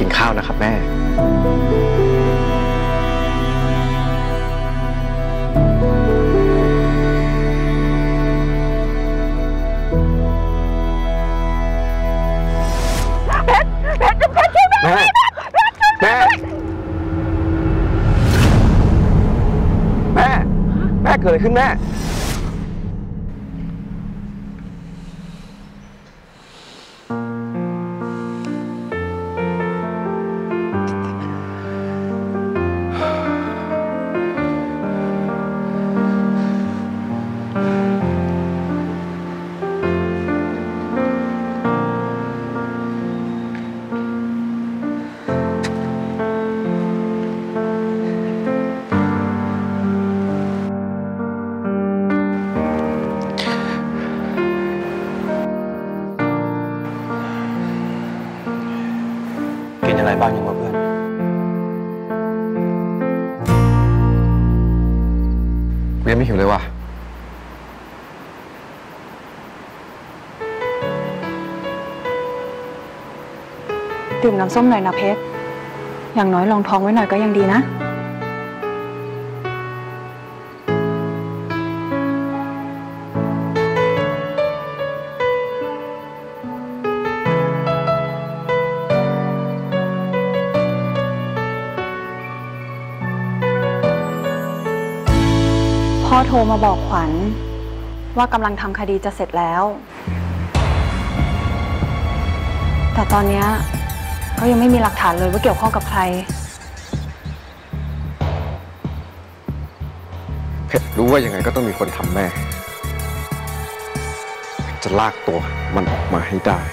กินข้าวนะครับแม่แม่แม่แม่เกิดอะไรขึ้นแม่กินอะไรบ้างยังวะเพื่อนกูยังไม่หิวเลยว่ะดื่มน้ำส้มหน่อยนะเพชรอย่างน้อยรองท้องไว้หน่อยก็ยังดีนะพ่อโทรมาบอกขวัญว่ากำลังทำคดีจะเสร็จแล้วแต่ตอนนี้ก็ยังไม่มีหลักฐานเลยว่าเกี่ยวข้องกับใครเพชรรู้ว่ายังไงก็ต้องมีคนทำแม่จะลากตัวมันออกมาให้ได้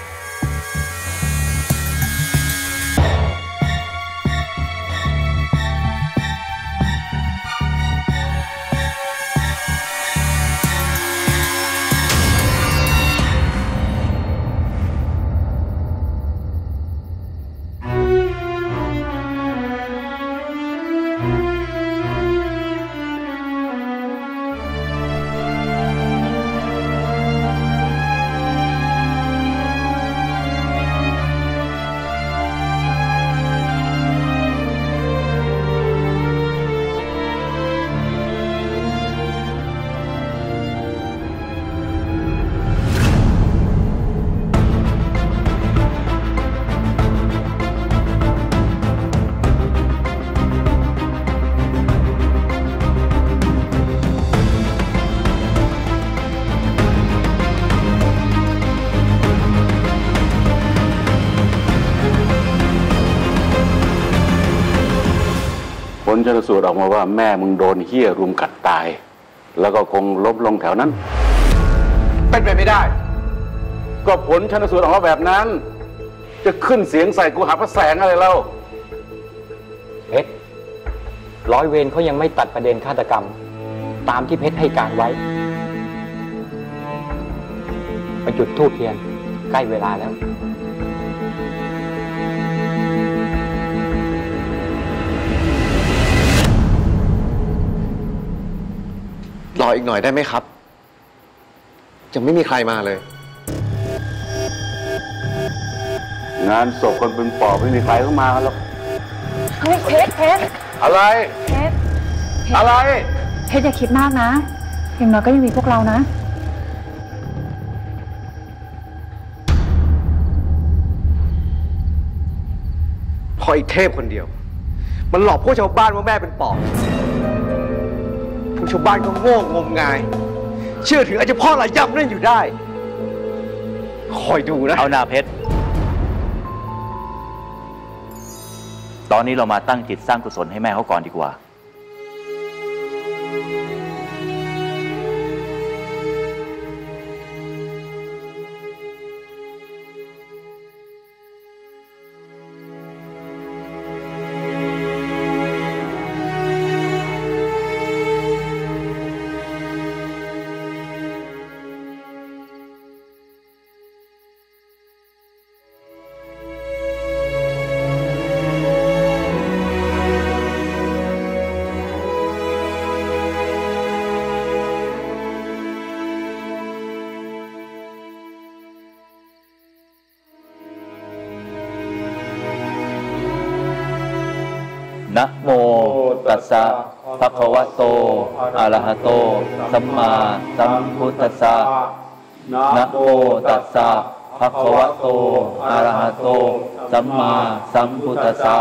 ผลชันสูตรออกมาว่าแม่มึงโดนเหี้ยรุมกัดตายแล้วก็คงล้มลงแถวนั้นเป็นไปไม่ได้ก็ผลชันสูตรออกมาแบบนั้นจะขึ้นเสียงใส่กูหาพระแสงอะไรเล่าเพชรร้อยเวรเขายังไม่ตัดประเด็นฆาตกรรมตามที่เพชรให้การไว้ไปจุดธูปเทียนใกล้เวลาแล้วรออีกหน่อยได้ไหมครับยังไม่มีใครมาเลยงานศพคนเป็นปอบไม่มีใครเข้ามาหรอกเฮ้ยเพชรอะไรเพชรอะไรเพชรอย่าคิดมากนะอย่างน้อยก็ยังมีพวกเรานะพอไอ้เทพคนเดียวมันหลอกพวกชาวบ้านว่าแม่เป็นปอบพวกชาวบ้านก็โง่งมงายเชื่อถืออาจจะพ่อหลายย่ำนั่นอยู่ได้คอยดูนะเอาหน้าเพชรตอนนี้เรามาตั้งจิตสร้างกุศลให้แม่เขาก่อนดีกว่านะโมตัสสะภะคะวะโตอะระหะโตสัมมาสัมพุทธัสสะนะโมตัสสะภะคะวะโตอะระหะโตสัมมาสัมพุทธัสสะ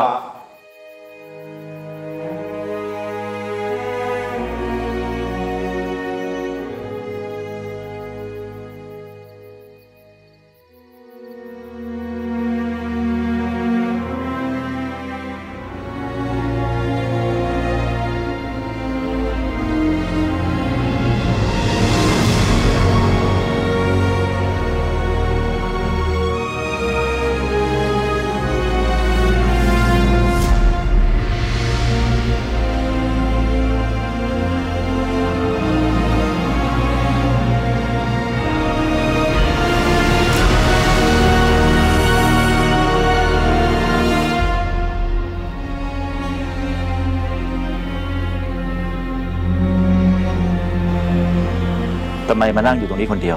ทำไมมานั่งอยู่ตรงนี้คนเดียว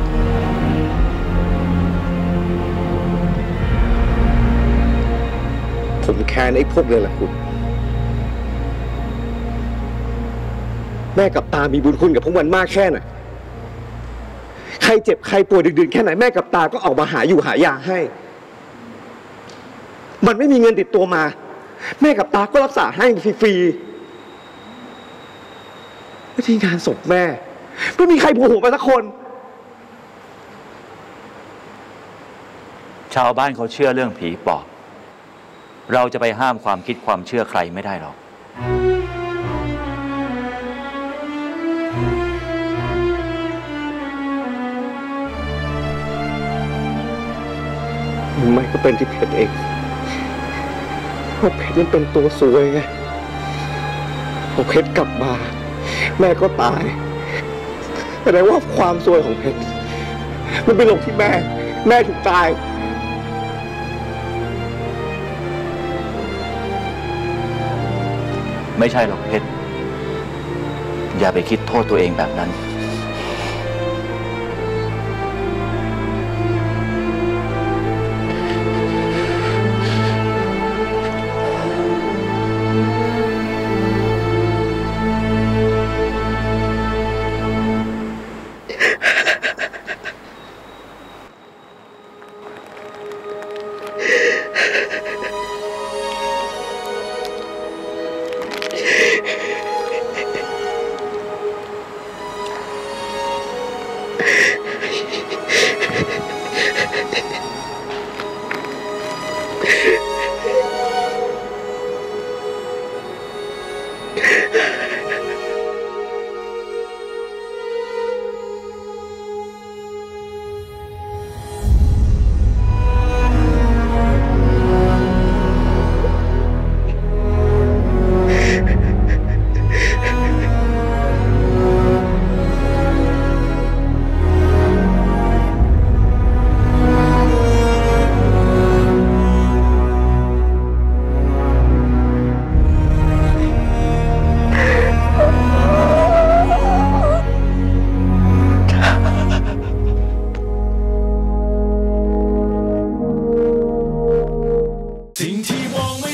ผมแค้นไอ้พวกเลยแหละคุณแม่กับตามีบุญคุณกับพวกมันมากแค่ไหนใครเจ็บใครป่วยดึกๆแค่ไหนแม่กับตาก็ออกมาหาอยู่หายาให้มันไม่มีเงินติดตัวมาแม่กับตาก็รักษาให้ฟรีๆที่งานศพแม่ไม่มีใครโผล่หัวมาสักคนชาวบ้านเขาเชื่อเรื่องผีปอบเราจะไปห้ามความคิดความเชื่อใครไม่ได้หรอกไม่ก็เป็นที่เพชรเองเพราะเพชรมันเป็นตัวซวยไงพอเพชรกลับมาแม่ก็ตายแสดงว่าความซวยของเพชรมันเป็นลงที่แม่ถึงตายไม่ใช่หรอกเพชรอย่าไปคิดโทษตัวเองแบบนั้นสิ่งที่มองไม่